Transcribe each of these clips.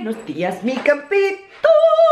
Buenos días, mi campito.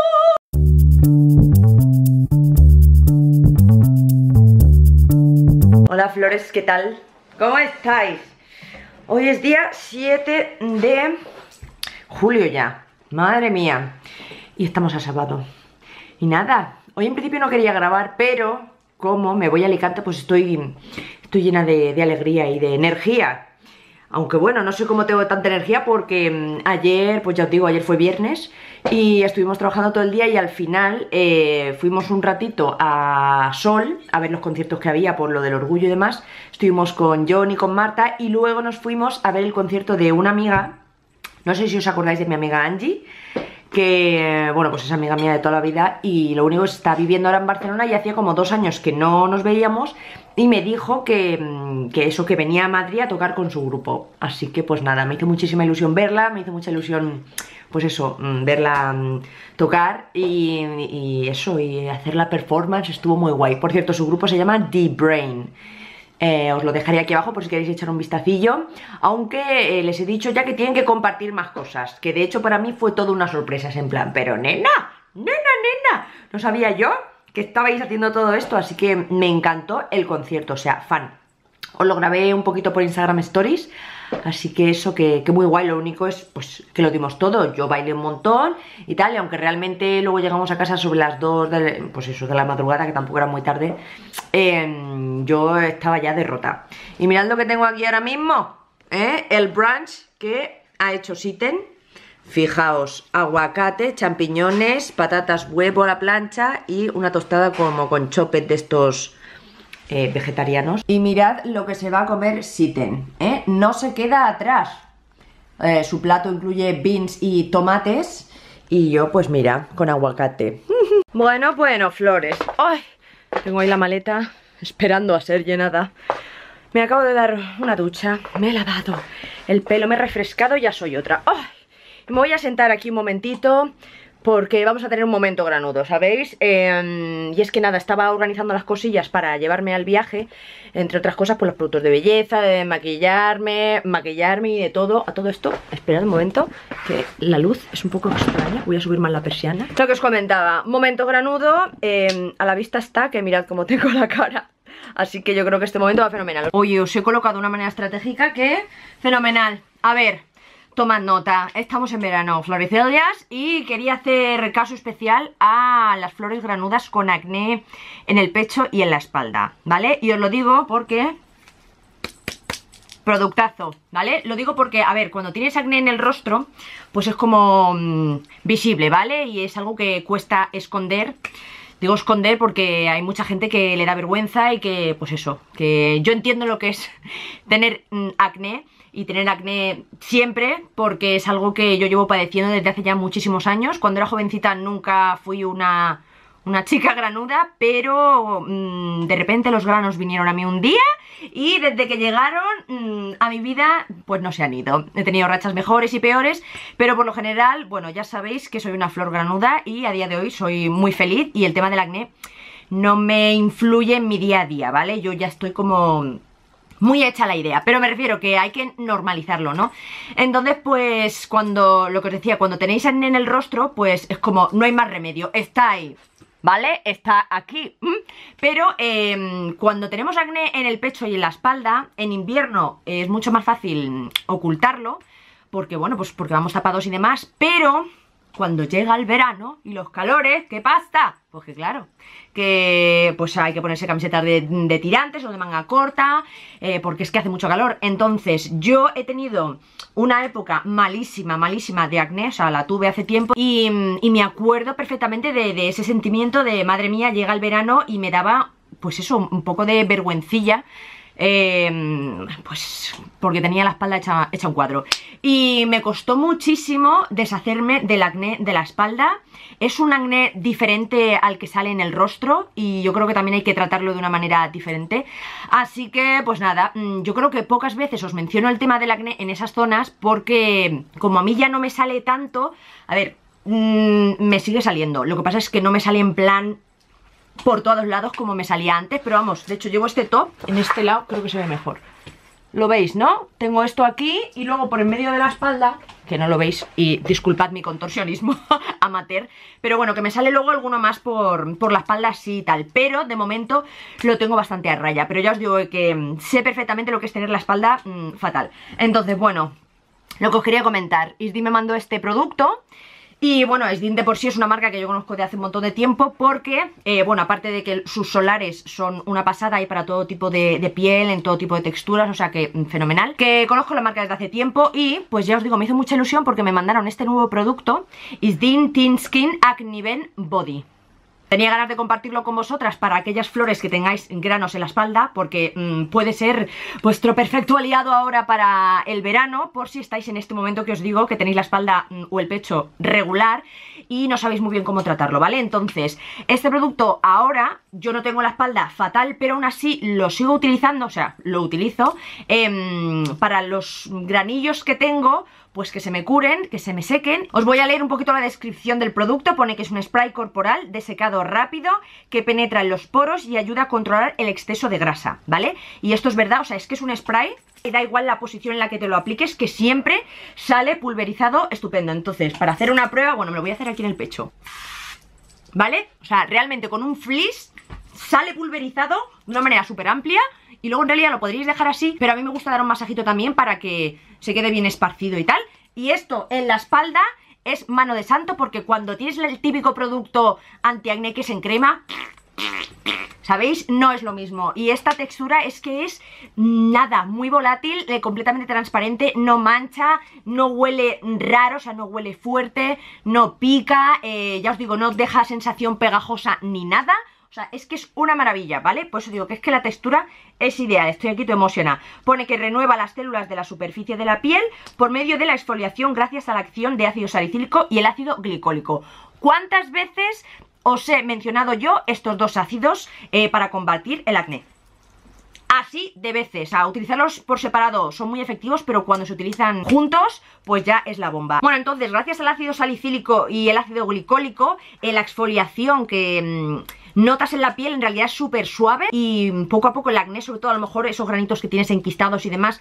Hola flores, ¿qué tal? ¿Cómo estáis? Hoy es día 7 de julio ya. Madre mía. Y estamos a sábado. Y nada, hoy en principio no quería grabar, pero como me voy a Alicante, pues estoy llena de alegría y de energía. Aunque bueno, no sé cómo tengo tanta energía porque ayer, pues ya os digo, ayer fue viernes y estuvimos trabajando todo el día y al final fuimos un ratito a Sol a ver los conciertos que había por lo del orgullo y demás. Estuvimos con John y con Marta y luego nos fuimos a ver el concierto de una amiga, no sé si os acordáis de mi amiga Angie, que, bueno, pues es amiga mía de toda la vida y lo único es que está viviendo ahora en Barcelona y hacía como 2 años que no nos veíamos y me dijo que eso, que venía a Madrid a tocar con su grupo. Así que pues nada, me hizo muchísima ilusión verla, me hizo mucha ilusión, pues eso, verla tocar y eso, y hacer la performance, estuvo muy guay. Por cierto, su grupo se llama The Brain. Os lo dejaré aquí abajo por si queréis echar un vistacillo. Aunque les he dicho ya que tienen que compartir más cosas. Que de hecho para mí fue toda una sorpresa. En plan, pero nena, no sabía yo que estabais haciendo todo esto. Así que me encantó el concierto, o sea, fan. Os lo grabé un poquito por Instagram Stories. Así que eso, que muy guay. Lo único es pues que lo dimos todo. Yo bailé un montón y tal. Y aunque realmente luego llegamos a casa sobre las 2 pues eso, de la madrugada, que tampoco era muy tarde, yo estaba ya derrota. Y mirad lo que tengo aquí ahora mismo, el brunch que ha hecho Siten. Fijaos, aguacate, champiñones, patatas, huevo a la plancha y una tostada como con chopet de estos vegetarianos. Y mirad lo que se va a comer Siten, no se queda atrás. Su plato incluye beans y tomates y yo pues mira, con aguacate. Bueno, flores. ¡Ay! Tengo ahí la maleta esperando a ser llenada. Me acabo de dar una ducha, me he lavado el pelo, me he refrescado y ya soy otra. ¡Ay! Me voy a sentar aquí un momentito porque vamos a tener un momento granudo, ¿sabéis? Y es que nada, estaba organizando las cosillas para llevarme al viaje, entre otras cosas, pues los productos de belleza, de maquillarme y de todo. A todo esto, esperad un momento, que la luz es un poco extraña, voy a subir más la persiana. Lo que os comentaba, momento granudo, a la vista está que mirad cómo tengo la cara. Así que yo creo que este momento va fenomenal. Oye, os he colocado de una manera estratégica que fenomenal. A ver, tomad nota, estamos en verano, floricelias, y quería hacer caso especial a las flores granudas con acné en el pecho y en la espalda, ¿vale? Y os lo digo porque... productazo, ¿vale? Lo digo porque, a ver, cuando tienes acné en el rostro, pues es como visible, ¿vale? Y es algo que cuesta esconder. Digo esconder porque hay mucha gente que le da vergüenza y que, pues eso, que yo entiendo lo que es tener acné y tener acné siempre, porque es algo que yo llevo padeciendo desde hace ya muchísimos años. Cuando era jovencita nunca fui una chica granuda, pero de repente los granos vinieron a mí un día y desde que llegaron a mi vida pues no se han ido. He tenido rachas mejores y peores, pero por lo general, bueno, ya sabéis que soy una flor granuda y a día de hoy soy muy feliz y el tema del acné no me influye en mi día a día, ¿vale? Yo ya estoy como... muy hecha la idea, pero me refiero que hay que normalizarlo, ¿no? Entonces, pues, lo que os decía, cuando tenéis acné en el rostro, pues es como, no hay más remedio, está ahí, ¿vale? Está aquí. Pero cuando tenemos acné en el pecho y en la espalda, en invierno es mucho más fácil ocultarlo, porque, bueno, pues porque vamos tapados y demás, pero... cuando llega el verano y los calores, ¿qué pasa? Pues que claro, que pues hay que ponerse camisetas de tirantes o de manga corta, porque es que hace mucho calor. Entonces yo he tenido una época malísima de acné, o sea, la tuve hace tiempo y me acuerdo perfectamente de ese sentimiento de madre mía, llega el verano y me daba, pues eso, un poco de vergüencilla. Pues porque tenía la espalda hecha un cuadro y me costó muchísimo deshacerme del acné de la espalda. Es un acné diferente al que sale en el rostro y yo creo que también hay que tratarlo de una manera diferente. Así que pues nada, yo creo que pocas veces os menciono el tema del acné en esas zonas porque como a mí ya no me sale tanto, a ver, me sigue saliendo, lo que pasa es que no me sale en plan por todos lados como me salía antes, pero vamos, de hecho llevo este top, en este lado creo que se ve mejor. Lo veis, ¿no? Tengo esto aquí y luego por en medio de la espalda que no lo veis y disculpad mi contorsionismo amateur, pero bueno, que me sale luego alguno más por la espalda así y tal, pero de momento lo tengo bastante a raya, pero ya os digo que sé perfectamente lo que es tener la espalda fatal. Entonces, bueno, lo que os quería comentar, Isdin me mandó este producto. Y bueno, Isdin de por sí es una marca que yo conozco de hace un montón de tiempo porque, bueno, aparte de que sus solares son una pasada y para todo tipo de piel, en todo tipo de texturas, o sea que fenomenal. Que conozco la marca desde hace tiempo y, pues ya os digo, me hizo mucha ilusión porque me mandaron este nuevo producto, Isdin Thin Skin Acne Ven Body. Tenía ganas de compartirlo con vosotras para aquellas flores que tengáis granos en la espalda, porque puede ser vuestro perfecto aliado ahora para el verano, por si estáis en este momento que os digo que tenéis la espalda o el pecho regular y no sabéis muy bien cómo tratarlo, ¿vale? Entonces, este producto ahora yo no tengo la espalda fatal, pero aún así lo sigo utilizando, o sea, lo utilizo para los granillos que tengo, pues que se me curen, que se me sequen. Os voy a leer un poquito la descripción del producto. Pone que es un spray corporal de secado rápido que penetra en los poros y ayuda a controlar el exceso de grasa, ¿vale? Y esto es verdad, o sea, es que es un spray y da igual la posición en la que te lo apliques, que siempre sale pulverizado estupendo. Entonces, para hacer una prueba, bueno, me lo voy a hacer aquí en el pecho, ¿vale? O sea, realmente con un fleece sale pulverizado de una manera súper amplia. Y luego en realidad lo podríais dejar así, pero a mí me gusta dar un masajito también para que se quede bien esparcido y tal. Y esto en la espalda es mano de santo, porque cuando tienes el típico producto antiacné que es en crema, ¿sabéis? No es lo mismo. Y esta textura es que es nada, muy volátil, completamente transparente, no mancha, no huele raro, o sea, no huele fuerte, no pica, ya os digo, no deja sensación pegajosa ni nada. O sea, es que es una maravilla, ¿vale? Por eso digo que es que la textura es ideal. Estoy aquí todo emocionada. Pone que renueva las células de la superficie de la piel por medio de la exfoliación gracias a la acción de ácido salicílico y el ácido glicólico. ¿Cuántas veces os he mencionado yo estos dos ácidos para combatir el acné? Así de veces, a utilizarlos por separado son muy efectivos, pero cuando se utilizan juntos, pues ya es la bomba. Bueno, entonces, gracias al ácido salicílico y el ácido glicólico, la exfoliación que notas en la piel en realidad es súper suave y poco a poco el acné, sobre todo a lo mejor esos granitos que tienes enquistados y demás,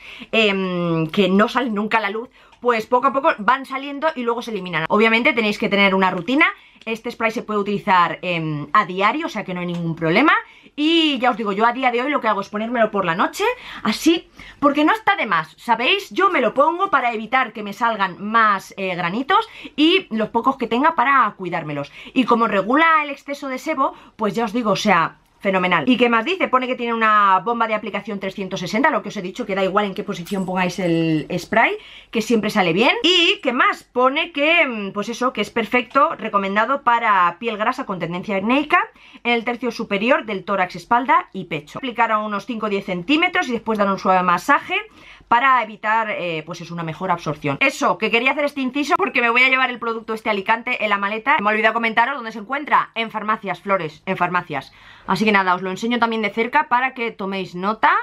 que no salen nunca a la luz, pues poco a poco van saliendo y luego se eliminan. Obviamente tenéis que tener una rutina. Este spray se puede utilizar a diario, o sea que no hay ningún problema. Y ya os digo, yo a día de hoy lo que hago es ponérmelo por la noche, así, porque no está de más, ¿sabéis? Yo me lo pongo para evitar que me salgan más granitos y los pocos que tenga para cuidármelos. Y como regula el exceso de sebo, pues ya os digo, o sea, fenomenal. ¿Y qué más dice? Pone que tiene una bomba de aplicación 360, lo que os he dicho, que da igual en qué posición pongáis el spray, que siempre sale bien. ¿Y qué más? Pone que, pues eso, que es perfecto, recomendado para piel grasa con tendencia acnéica, en el tercio superior del tórax, espalda y pecho. Aplicar a unos 5 o 10 centímetros y después dar un suave masaje para evitar, pues es una mejor absorción. Eso, que quería hacer este inciso porque me voy a llevar el producto este a Alicante en la maleta. Me he olvidado comentaros dónde se encuentra. En farmacias, Flores, en farmacias. Así que nada, os lo enseño también de cerca para que toméis nota.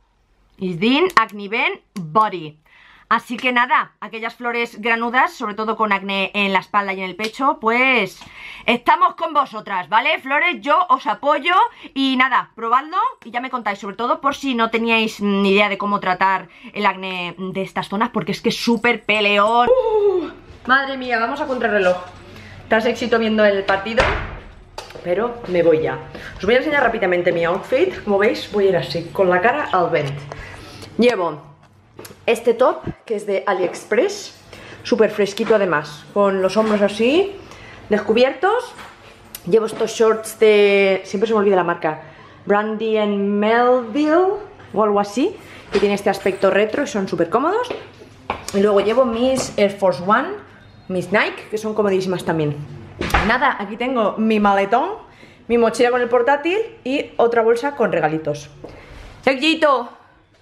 Isdin Acne Ven Body. Así que nada, aquellas flores granudas, sobre todo con acné en la espalda y en el pecho, pues estamos con vosotras, ¿vale? Flores, yo os apoyo y nada, probadlo y ya me contáis, sobre todo por si no teníais ni idea de cómo tratar el acné de estas zonas, porque es que es súper peleón. Madre mía, vamos a contrarreloj. Tras éxito viendo el partido, pero me voy ya. Os voy a enseñar rápidamente mi outfit. Como veis, voy a ir así, con la cara al vent. Llevo este top, que es de AliExpress, súper fresquito además, con los hombros así, descubiertos. Llevo estos shorts de... siempre se me olvida la marca, Brandy and Melville o algo así, que tiene este aspecto retro y son súper cómodos. Y luego llevo mis Air Force One, mis Nike, que son comodísimas también. Nada, aquí tengo mi maletón, mi mochila con el portátil y otra bolsa con regalitos. ¡Seguito!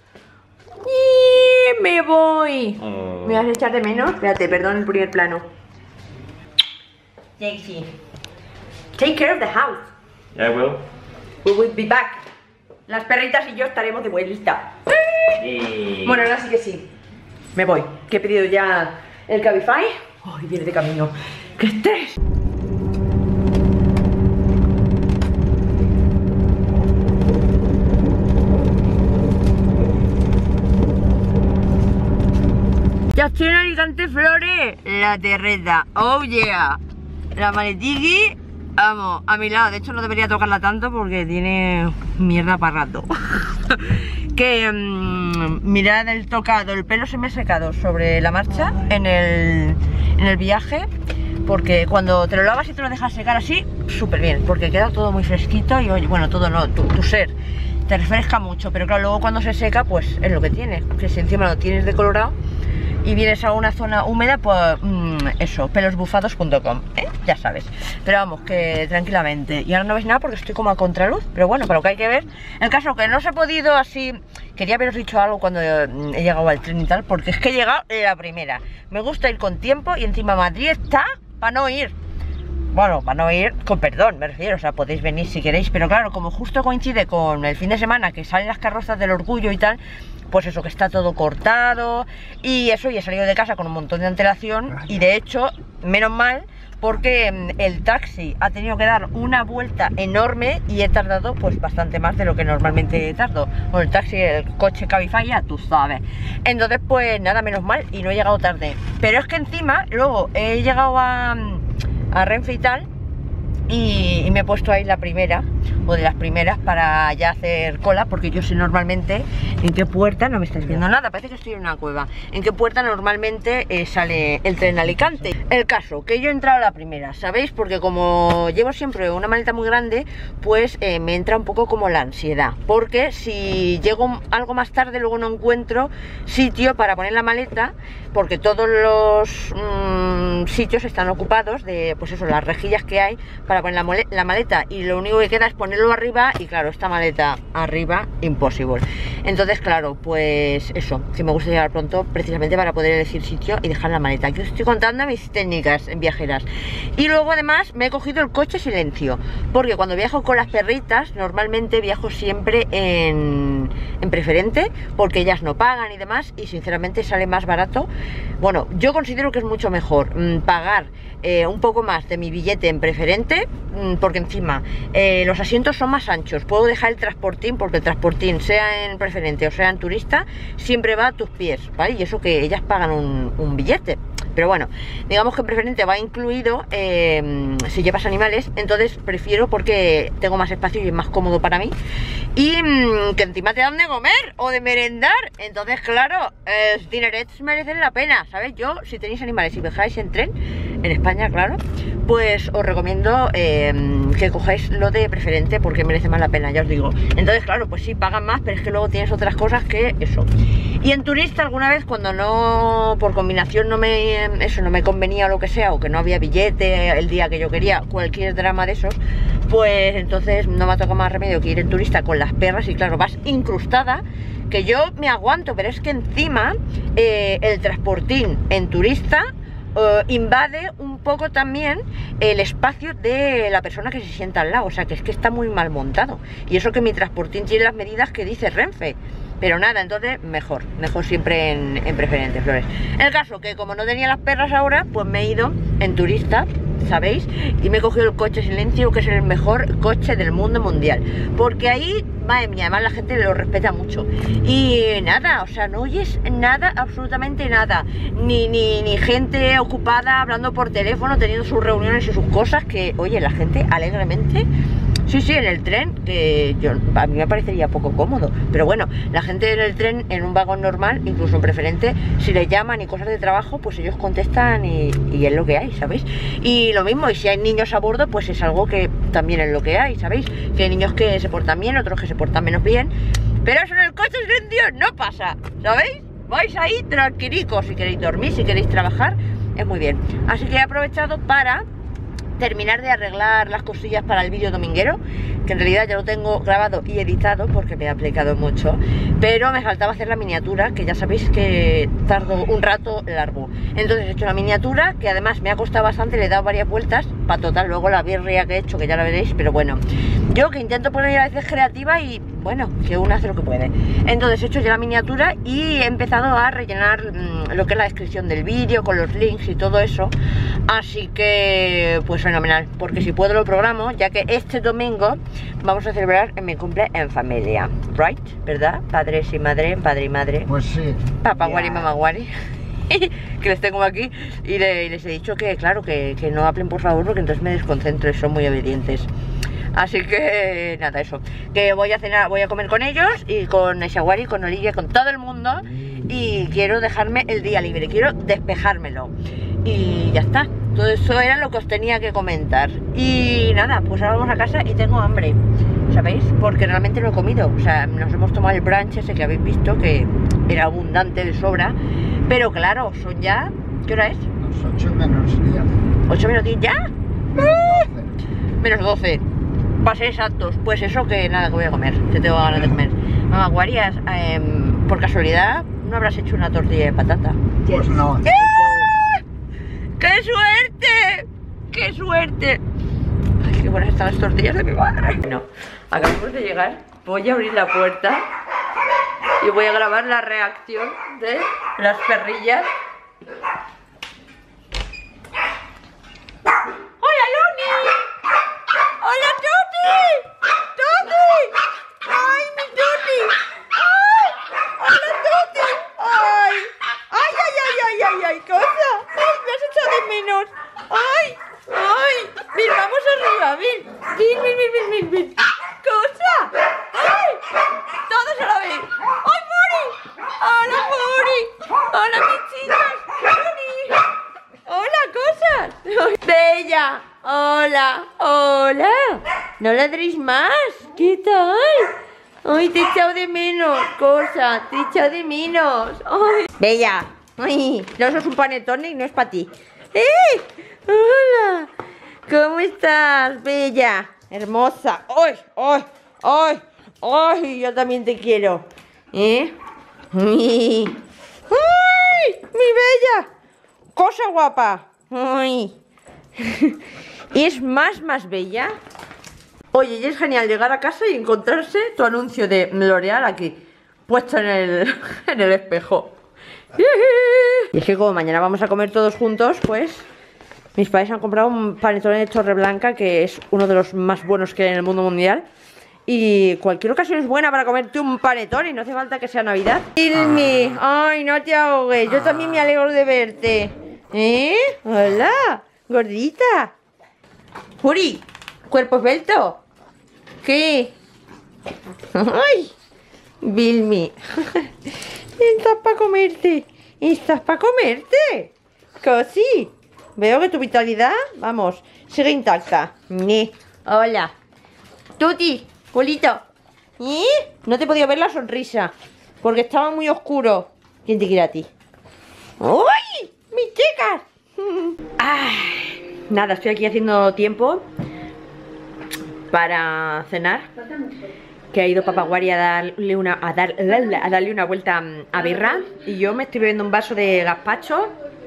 ¡Y me voy! ¿Me vas a echar de menos? Espérate, perdón el primer plano. Jake, take care of the house. Yeah, I will. We will be back. Las perritas y yo estaremos de vuelta. Sí. Bueno, ahora sí que sí. Me voy, que he pedido ya el Cabify. Ay, viene de camino. ¡Qué estrés! Ya estoy en Alicante Flores, la terreta, oh yeah. La maletiki, vamos, a mi lado. De hecho no debería tocarla tanto porque tiene mierda para rato. Que mirad el tocado, el pelo se me ha secado sobre la marcha en el viaje. Porque cuando te lo lavas y te lo dejas secar así, súper bien, porque queda todo muy fresquito y oye, bueno, todo no, tu ser te refresca mucho, pero claro, luego cuando se seca, pues es lo que tiene, que si encima lo tienes decolorado y vienes a una zona húmeda, pues eso, pelosbufados.com, ya sabes. Pero vamos, que tranquilamente. Y ahora no veis nada porque estoy como a contraluz, pero bueno, para lo que hay que ver. El caso que no os he podido así, quería haberos dicho algo cuando he llegado al tren y tal, porque es que he llegado la primera. Me gusta ir con tiempo y encima Madrid está para no ir. Bueno, para no ir, con perdón, me refiero, o sea, podéis venir si queréis, pero claro, como justo coincide con el fin de semana que salen las carrozas del Orgullo y tal, pues eso, que está todo cortado y eso, y he salido de casa con un montón de antelación y de hecho, menos mal, porque el taxi ha tenido que dar una vuelta enorme y he tardado pues bastante más de lo que normalmente tardo. Bueno, el taxi, el coche Cabify, ya tú sabes. Entonces pues nada, menos mal y no he llegado tarde. Pero es que encima luego he llegado a Renfe y tal y me he puesto ahí la primera o de las primeras para ya hacer cola, porque yo sé normalmente en qué puerta, no me estáis viendo nada, parece que estoy en una cueva, en qué puerta normalmente sale el tren a Alicante. El caso, que yo he entrado a la primera, ¿sabéis? Porque como llevo siempre una maleta muy grande, pues me entra un poco como la ansiedad, porque si llego algo más tarde luego no encuentro sitio para poner la maleta, porque todos los sitios están ocupados de, pues eso, las rejillas que hay para poner la maleta, y lo único que queda es ponerlo arriba, y claro, esta maleta arriba, imposible. Entonces claro, pues eso, que me gusta llegar pronto precisamente para poder elegir sitio y dejar la maleta. Aquí os estoy contando mis técnicas en viajeras. Y luego además me he cogido el coche silencio, porque cuando viajo con las perritas normalmente viajo siempre en preferente, porque ellas no pagan y demás, y sinceramente sale más barato. Bueno, yo considero que es mucho mejor pagar un poco más de mi billete en preferente, porque encima los asientos son más anchos, puedo dejar el transportín, porque el transportín, sea en preferente o sea en turista, siempre va a tus pies, ¿vale? Y eso que ellas pagan un billete. Pero bueno, digamos que en preferente va incluido si llevas animales, entonces prefiero porque tengo más espacio y es más cómodo para mí. Y que encima te dan de comer o de merendar, entonces claro, los dinerets merecen la pena, ¿sabes? Yo, si tenéis animales y viajáis en tren, en España, claro, pues os recomiendo que cojáis lo de preferente porque merece más la pena, ya os digo. Entonces claro, pues sí, pagan más, pero es que luego tienes otras cosas que eso. Y en turista alguna vez, cuando no, por combinación no me convenía o lo que sea, o que no había billete el día que yo quería, cualquier drama de esos, pues entonces no me ha tocado más remedio que ir en turista con las perras. Y claro, vas incrustada, que yo me aguanto, pero es que encima el transportín en turista invade un poco también el espacio de la persona que se sienta al lado, o sea que es que está muy mal montado, y eso que mi transportín tiene las medidas que dice Renfe. Pero nada, entonces mejor siempre en preferente, Flores. El caso que como no tenía las perras ahora, pues me he ido en turista, ¿sabéis? Y me he cogido el coche silencio, que es el mejor coche del mundo mundial. Porque ahí, madre mía, además la gente lo respeta mucho. Y nada, o sea, no oyes nada, absolutamente nada. Ni gente ocupada hablando por teléfono, teniendo sus reuniones y sus cosas, que, oye, la gente alegremente... Sí, en el tren, que a mí me parecería poco cómodo, pero bueno, la gente en el tren, en un vagón normal, incluso en preferente, si le llaman y cosas de trabajo, pues ellos contestan y es lo que hay, ¿sabéis? Y lo mismo, y si hay niños a bordo, pues es algo que también es lo que hay, ¿sabéis? Que hay niños que se portan bien, otros que se portan menos bien, pero eso en el coche silencio no pasa, ¿sabéis? Vais ahí tranquilicos, si queréis dormir, si queréis trabajar, es muy bien. Así que he aprovechado para terminar de arreglar las cosillas para el vídeo dominguero, que en realidad ya lo tengo grabado y editado porque me ha aplicado mucho, pero me faltaba hacer la miniatura, que ya sabéis que tardo un rato largo. Entonces he hecho la miniatura, que además me ha costado bastante, le he dado varias vueltas, para total luego la birria que he hecho, que ya la veréis, pero bueno, yo que intento poner a veces creativa y bueno, que uno hace lo que puede. Entonces he hecho ya la miniatura y he empezado a rellenar lo que es la descripción del vídeo, con los links y todo eso, así que pues fenomenal, porque si puedo lo programo, ya que este domingo vamos a celebrar mi cumple en familia, right, ¿verdad? Padres y madre, padre y madre. Pues sí. Papá guari, mamá guari. que les tengo aquí. Y les he dicho que, claro, que no hablen por favor, porque entonces me desconcentro y son muy obedientes. Así que nada, eso. Que voy a cenar, voy a comer con ellos y con Shawari, con Olivia, con todo el mundo. Y quiero dejarme el día libre, quiero despejármelo. Y ya está. Todo eso era lo que os tenía que comentar. Y nada, pues ahora vamos a casa y tengo hambre, ¿sabéis? Porque realmente no he comido. O sea, nos hemos tomado el brunch ese que habéis visto, que era abundante de sobra. Pero claro, son ya... ¿Qué hora es? Los 8 menos 10. 8 menos 10 ya. Menos 12. Para ser exactos. Pues eso, que nada, que voy a comer. Te tengo ganas de comer. Mamá Guarias, por casualidad ¿no habrás hecho una tortilla de patata? Pues no. ¡Qué suerte! ¡Qué suerte! Ay, qué buenas están las tortillas de mi madre. Bueno, acabamos de llegar. Voy a abrir la puerta y voy a grabar la reacción de las perrillas. ¡Hola, Luni! ¡Hola, Tuti! ¡Tuti! ¡Ay, mi Tuti! ¡Ay! ¡Hola, Tuti! ¡Ay! ¡Ay, ay, ay, ay, ay, ay! ¡Cosa! ¡Ay, me has echado de menos! ¡Ay! ¡Ay! ¡Ven, vamos arriba! ¡Ven! ¡Ven, ven, ven, ven, ven! ven. ¡Cosa! ¡Ay! ¡Todos a la vez! ¡Ay, Mori! ¡Hola, Mori! ¡Hola, mis chicas! ¡Mori! ¡Hola, cosas! ¡Bella! ¡Hola! ¡Hola! ¡No ladréis más! ¿Qué tal? ¡Ay, te he echado de menos! ¡Cosa! ¡Te he echado de menos! ¡Ay! ¡Bella! ¡Ay! No, eso es un panetone y no es para ti. ¡Eh! ¡Hola! ¿Cómo estás, Bella? Hermosa. ¡Ay! ¡Ay! ¡Ay! ¡Ay! Yo también te quiero. ¿Eh? ¡Ay! ¡Ay! ¡Mi Bella! ¡Cosa guapa! ¡Ay! ¿Es más bella? Oye, y es genial llegar a casa y encontrarse tu anuncio de L'Oreal aquí, puesto en el espejo. Y es que como mañana vamos a comer todos juntos, pues mis padres han comprado un panetone de Torreblanca, que es uno de los más buenos que hay en el mundo mundial. Y cualquier ocasión es buena para comerte un panetone y no hace falta que sea Navidad. Ilmi, ay, no te ahogues, yo también me alegro de verte. ¿Eh? Hola, gordita. Juri, cuerpo esbelto. ¿Qué? Ay, Vilmi. Estás para comerte. Estás para comerte. Casi. Veo que tu vitalidad, vamos, sigue intacta. Hola. Tuti, Julito. No te podía ver la sonrisa porque estaba muy oscuro. ¿Quién te quiere a ti? ¡Uy! ¡Mis chicas! Nada, estoy aquí haciendo tiempo para cenar. Que ha ido Papá Guari a darle una vuelta a birra. Y yo me estoy bebiendo un vaso de gazpacho.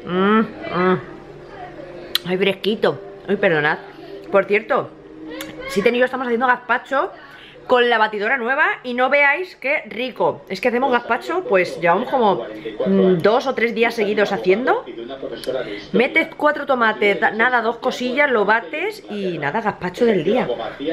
Ay, fresquito. Ay, perdonad. Por cierto, Siten y yo estamos haciendo gazpacho con la batidora nueva y no veáis qué rico. Es que hacemos gazpacho, pues llevamos como 2 o 3 días seguidos haciendo. Metes 4 tomates, nada, 2 cosillas, lo bates y nada, gazpacho del día.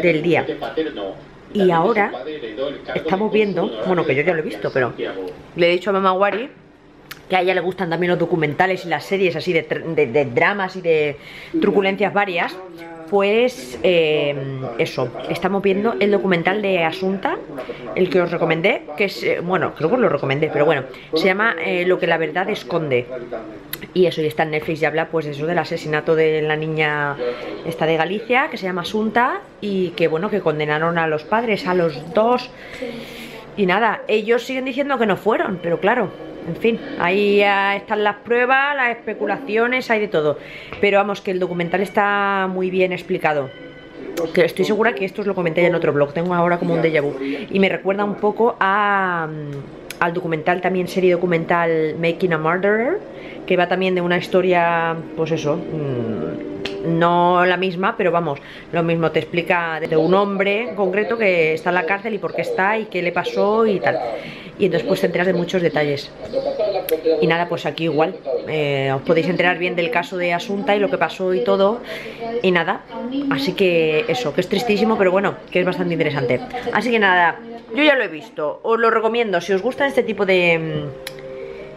Y ahora estamos viendo, bueno, que yo ya lo he visto, pero le he dicho a Mamá Guari que a ella le gustan también los documentales y las series así de dramas y de truculencias varias. Pues eso, estamos viendo el documental de Asunta, el que os recomendé, que es, bueno, creo que os lo recomendé, pero bueno, se llama Lo que la verdad esconde. Y eso, y está en Netflix y habla pues eso del asesinato de la niña esta de Galicia, que se llama Asunta, y que bueno, que condenaron a los padres, a los dos. Y nada, ellos siguen diciendo que no fueron, pero claro, en fin, ahí están las pruebas, las especulaciones, hay de todo. Pero vamos, que el documental está muy bien explicado. Que estoy segura que esto os lo comenté ya en otro blog, tengo ahora como un déjà vu. Y me recuerda un poco al documental, también serie documental Making a Murderer, que va también de una historia, pues eso, no la misma, pero vamos, lo mismo, te explica de un hombre en concreto que está en la cárcel y por qué está y qué le pasó y tal. Y entonces pues te enteras de muchos detalles. Y nada, pues aquí igual, os podéis enterar bien del caso de Asunta y lo que pasó y todo. Y nada, así que eso, que es tristísimo, pero bueno, que es bastante interesante. Así que nada, yo ya lo he visto, os lo recomiendo, si os gustan este tipo de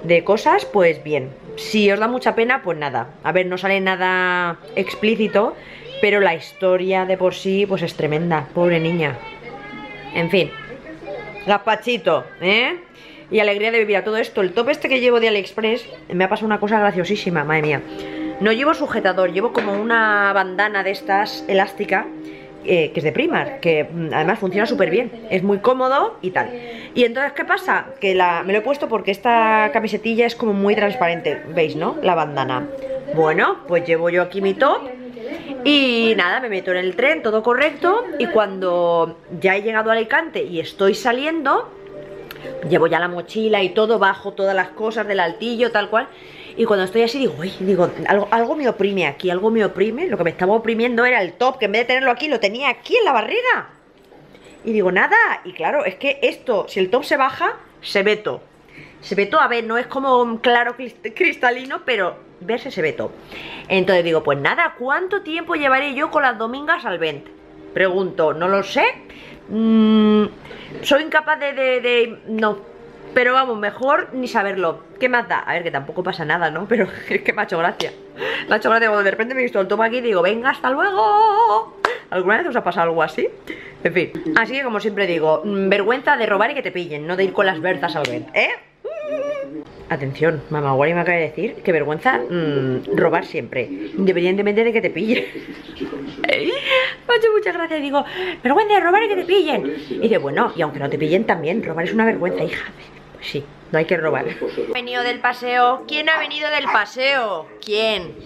de cosas, pues bien. Si os da mucha pena, pues nada. A ver, no sale nada explícito, pero la historia de por sí, pues es tremenda. Pobre niña. En fin. Gazpachito, ¿eh? Y alegría de vivir a todo esto. El top este que llevo de AliExpress, me ha pasado una cosa graciosísima, madre mía. No llevo sujetador, llevo como una bandana de estas elástica, que es de Primark, que además funciona súper bien, es muy cómodo y tal. Y entonces, ¿qué pasa? Que me lo he puesto porque esta camisetilla es como muy transparente, ¿veis, no? La bandana. Bueno, pues llevo yo aquí mi top y nada, me meto en el tren, todo correcto. Y cuando ya he llegado a Alicante y estoy saliendo, llevo ya la mochila y todo, bajo todas las cosas del altillo, tal cual. Y cuando estoy así digo, uy, algo me oprime aquí, algo me oprime. Lo que me estaba oprimiendo era el top, que en vez de tenerlo aquí, lo tenía aquí en la barriga. Y digo, nada, y claro, es que esto, si el top se baja, se ve todo. Se ve todo, a ver, no es como claro cristalino, pero verse se ve todo. Entonces digo, pues nada, ¿cuánto tiempo llevaré yo con las domingas al vent? Pregunto, no lo sé. Soy incapaz no. Pero vamos, mejor ni saberlo. ¿Qué más da? A ver, que tampoco pasa nada, ¿no? Pero es que me ha hecho gracia. Me ha hecho gracia cuando de repente me he visto el top aquí y digo, venga, hasta luego. ¿Alguna vez os ha pasado algo así? En fin, así que como siempre digo, vergüenza de robar y que te pillen, no de ir con las berzas al ver, ¿eh? Atención, mamá Wally me acaba de decir que vergüenza robar siempre, independientemente de que te pillen. Me ha hecho mucha gracia y digo, vergüenza de robar y que te pillen. Y dice, bueno, y aunque no te pillen también, robar es una vergüenza, hija. Pues sí, no hay que robar. ¿Ha venido del paseo? ¿Quién ha venido del paseo? ¿Quién?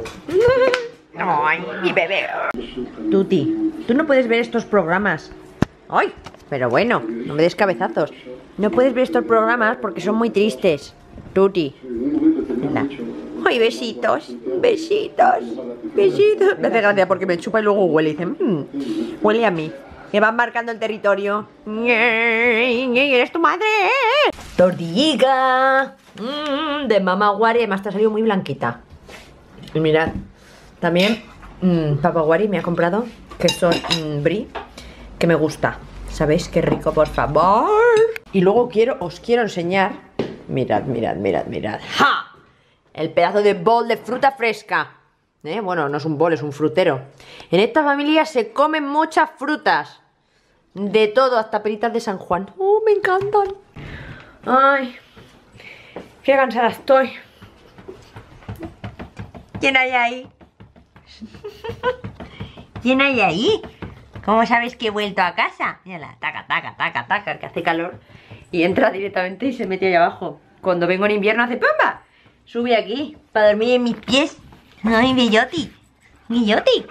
Ay, mi bebé. Tuti, tú no puedes ver estos programas. Ay, pero bueno, no me des cabezazos. No puedes ver estos programas porque son muy tristes. Tuti. Mira. Ay, besitos, besitos, besitos. Me hace gracia porque me chupa y luego huele y dice, huele a mí. Me van marcando el territorio. ¿Eres tu madre? Tortillita de Mama Wari. Además te ha salido muy blanquita. Y mirad, también Papa Wari me ha comprado queso brie, que me gusta. ¿Sabéis qué rico, por favor? Y luego os quiero enseñar. Mirad, mirad, mirad, mirad. ¡Ja! El pedazo de bol de fruta fresca. Bueno, no es un bol, es un frutero. En esta familia se comen muchas frutas. De todo, hasta peritas de San Juan. Me encantan. Ay, qué cansada estoy. ¿Quién hay ahí? ¿Quién hay ahí? ¿Cómo sabes que he vuelto a casa? Mírala, taca, taca, taca, taca, que hace calor. Y entra directamente y se mete ahí abajo. Cuando vengo en invierno hace ¡pumba! Sube aquí, para dormir en mis pies. Ay, belloti, belloti.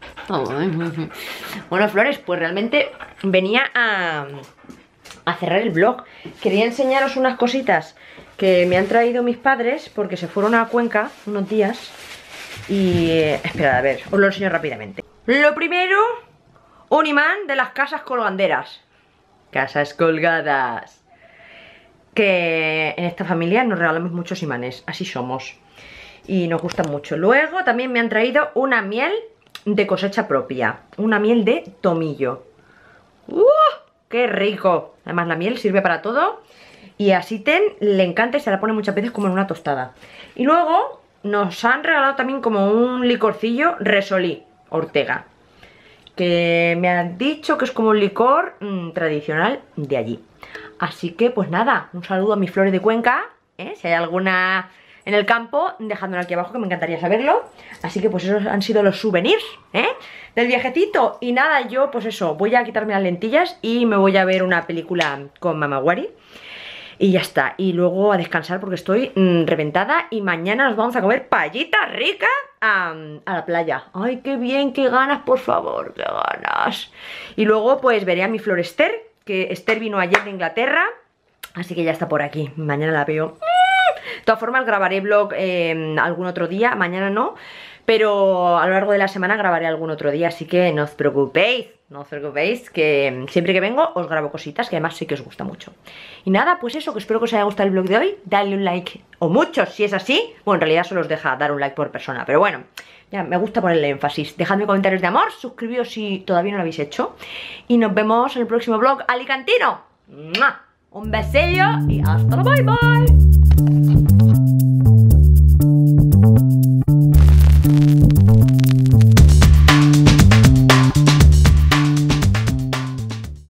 Bueno, Flores, pues realmente venía a cerrar el vlog. Quería enseñaros unas cositas que me han traído mis padres, porque se fueron a Cuenca unos días. Y esperad, a ver, os lo enseño rápidamente. Lo primero, un imán de las casas colganderas. Casas colgadas. Que en esta familia nos regalamos muchos imanes, así somos. Y nos gustan mucho. Luego también me han traído una miel de cosecha propia. Una miel de tomillo. ¡Qué rico! Además la miel sirve para todo. Y a Siten le encanta y se la pone muchas veces como en una tostada. Y luego nos han regalado también como un licorcillo Resolí, Ortega. Que me han dicho que es como un licor tradicional de allí. Así que pues nada, un saludo a mis Flores de Cuenca. Si hay alguna en el campo, dejádmelo aquí abajo que me encantaría saberlo. Así que pues esos han sido los souvenirs del viajecito. Y nada, yo pues eso, voy a quitarme las lentillas y me voy a ver una película con Mama Wari. Y ya está, y luego a descansar porque estoy reventada. Y mañana nos vamos a comer paellita rica a la playa. Ay, qué bien, qué ganas, por favor, qué ganas. Y luego pues veré a mi Flor Esther, que Esther vino ayer de Inglaterra, así que ya está por aquí, mañana la veo. De todas formas grabaré vlog algún otro día, mañana no, pero a lo largo de la semana grabaré algún otro día, así que no os preocupéis. No os preocupéis, que siempre que vengo os grabo cositas que además sí que os gusta mucho. Y nada, pues eso, que espero que os haya gustado el vlog de hoy. Dadle un like, o muchos si es así. Bueno, en realidad solo os deja dar un like por persona, pero bueno, ya me gusta ponerle énfasis. Dejadme comentarios de amor, suscribíos si todavía no lo habéis hecho. Y nos vemos en el próximo vlog alicantino. ¡Mua! Un besillo y hasta luego, bye bye.